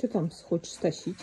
Что там хочешь стащить?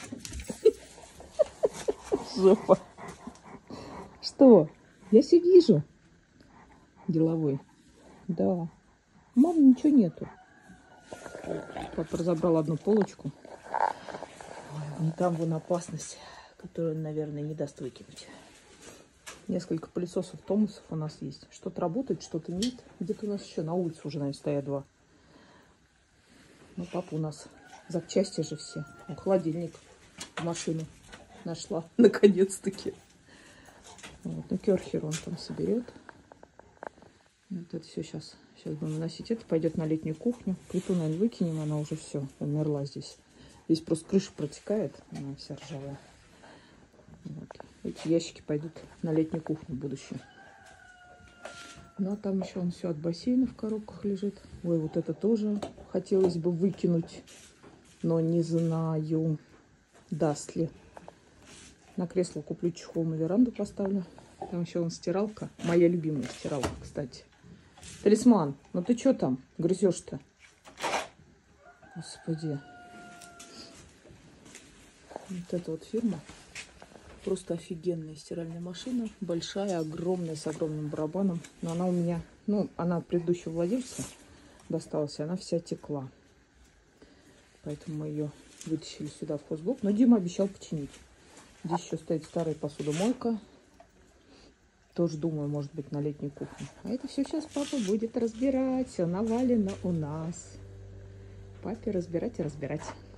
Жопа. Что? Я все вижу. Деловой. Да. Мам, ничего нету. Папа разобрал одну полочку. Ой, там вон опасность, которую он, наверное, не даст выкинуть. Несколько пылесосов Томасов у нас есть. Что-то работает, что-то нет. Где-то у нас еще на улице уже, наверное, стоят два. Ну, папа у нас запчасти же все. Ну, холодильник, машину нашла, наконец-таки. Вот, ну, керхер он там соберет. Вот это все сейчас будем выносить. Это пойдет на летнюю кухню. Плиту, наверное, выкинем, она уже все, умерла здесь. Здесь просто крыша протекает, она вся ржавая. Вот. Эти ящики пойдут на летнюю кухню в будущем. Ну, а там еще он все от бассейна в коробках лежит. Ой, вот это тоже хотелось бы выкинуть, но не знаю, даст ли. На кресло куплю чехол, на веранду поставлю. Там еще вон стиралка. Моя любимая стиралка, кстати. Талисман, ну ты что там грызешь-то? Господи. Вот эта вот фирма. Просто офигенная стиральная машина. Большая, огромная, с огромным барабаном. Но она у меня, ну, она от предыдущего владельца досталась. Она вся текла. Поэтому мы ее вытащили сюда в хозблок. Но Дима обещал починить. Здесь еще стоит старая посудомойка. Тоже думаю, может быть, на летнюю кухню. А это все сейчас папа будет разбирать. Все навалено у нас. Папе разбирать и разбирать.